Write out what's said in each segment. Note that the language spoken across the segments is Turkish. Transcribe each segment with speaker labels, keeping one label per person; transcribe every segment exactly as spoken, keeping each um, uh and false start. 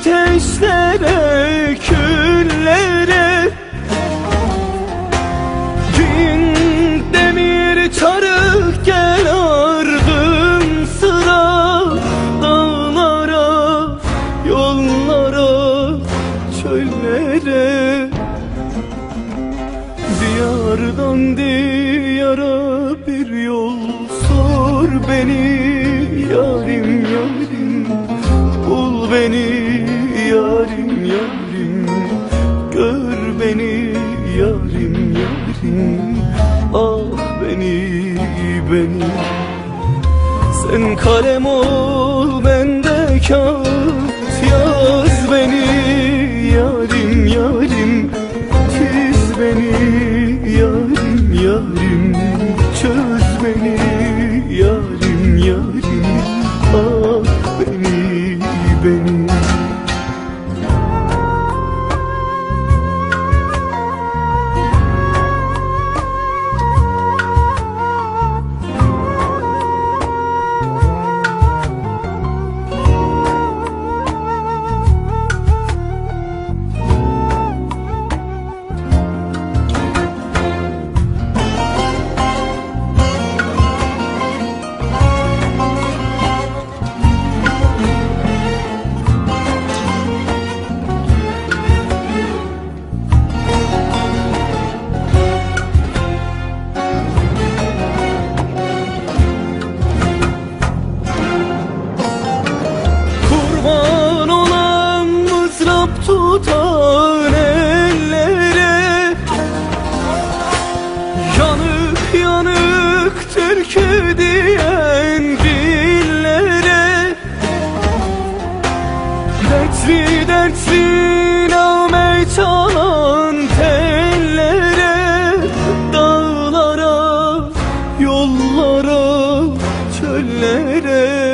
Speaker 1: ateşlere, küllere, bin demir çarık gel ardım sıra, dağlara, yollara, çöllere. Diyardan diyara bir yol sor beni, yarim yarim, bul beni yarim yarim, gör beni yarim yarim, ah beni beni. Sen kalem ol ben de kağıt, yaz beni yarim yarim, çiz beni yarim yarim, çöz beni yarim yarim, ah beni beni. Tutan ellere, yanık yanık türkü diyen dillere, dertli dertli nağme çalan tellere, dağlara, yollara, çöllere.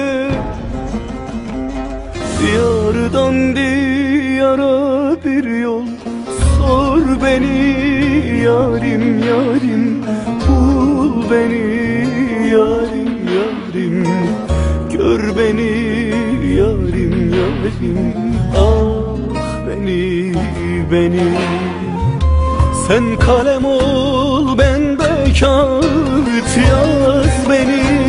Speaker 1: Diyardan diyara bir yol sor beni, yarim yarim, bul beni yarim yarim, gör beni yarim yarim, ah beni beni. Sen kalem ol ben de kağıt, yaz beni